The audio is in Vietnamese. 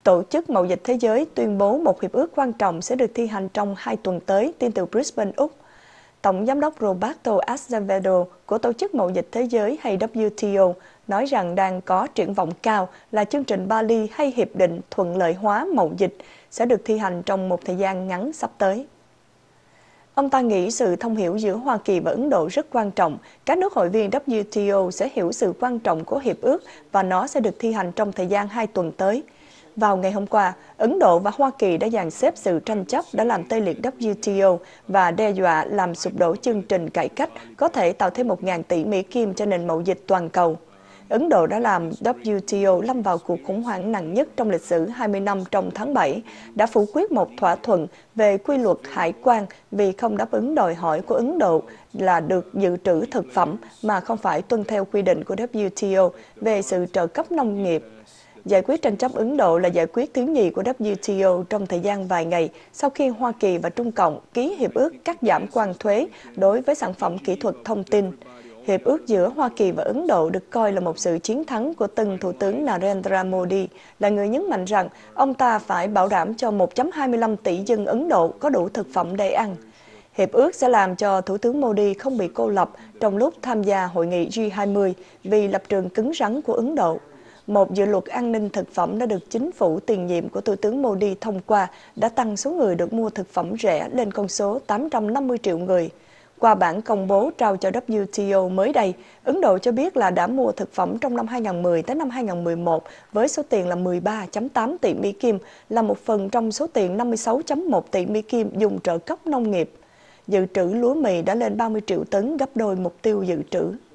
Tổ chức Mậu dịch Thế giới tuyên bố một hiệp ước quan trọng sẽ được thi hành trong 2 tuần tới, tin từ Brisbane, Úc. Tổng giám đốc Roberto Azevedo của Tổ chức Mậu dịch Thế giới hay WTO nói rằng đang có triển vọng cao là chương trình Bali hay Hiệp định thuận lợi hóa mậu dịch sẽ được thi hành trong một thời gian ngắn sắp tới. Ông ta nghĩ sự thông hiểu giữa Hoa Kỳ và Ấn Độ rất quan trọng. Các nước hội viên WTO sẽ hiểu sự quan trọng của hiệp ước và nó sẽ được thi hành trong thời gian 2 tuần tới. Vào ngày hôm qua, Ấn Độ và Hoa Kỳ đã dàn xếp sự tranh chấp đã làm tê liệt WTO và đe dọa làm sụp đổ chương trình cải cách có thể tạo thêm 1.000 tỷ Mỹ Kim cho nền mậu dịch toàn cầu. Ấn Độ đã làm WTO lâm vào cuộc khủng hoảng nặng nhất trong lịch sử 20 năm trong tháng 7, đã phủ quyết một thỏa thuận về quy luật hải quan vì không đáp ứng đòi hỏi của Ấn Độ là được dự trữ thực phẩm mà không phải tuân theo quy định của WTO về sự trợ cấp nông nghiệp. Giải quyết tranh chấp Ấn Độ là giải quyết thứ nhì của WTO trong thời gian vài ngày sau khi Hoa Kỳ và Trung Cộng ký hiệp ước cắt giảm quan thuế đối với sản phẩm kỹ thuật thông tin. Hiệp ước giữa Hoa Kỳ và Ấn Độ được coi là một sự chiến thắng của tân Thủ tướng Narendra Modi, là người nhấn mạnh rằng ông ta phải bảo đảm cho 1,25 tỷ dân Ấn Độ có đủ thực phẩm để ăn. Hiệp ước sẽ làm cho Thủ tướng Modi không bị cô lập trong lúc tham gia hội nghị G20 vì lập trường cứng rắn của Ấn Độ. Một dự luật an ninh thực phẩm đã được chính phủ tiền nhiệm của Thủ tướng Modi thông qua đã tăng số người được mua thực phẩm rẻ lên con số 850 triệu người. Qua bản công bố trao cho WTO mới đây, Ấn Độ cho biết là đã mua thực phẩm trong năm 2010 tới năm 2011 với số tiền là 13,8 tỷ Mỹ Kim, là một phần trong số tiền 56,1 tỷ Mỹ Kim dùng trợ cấp nông nghiệp. Dự trữ lúa mì đã lên 30 triệu tấn, gấp đôi mục tiêu dự trữ.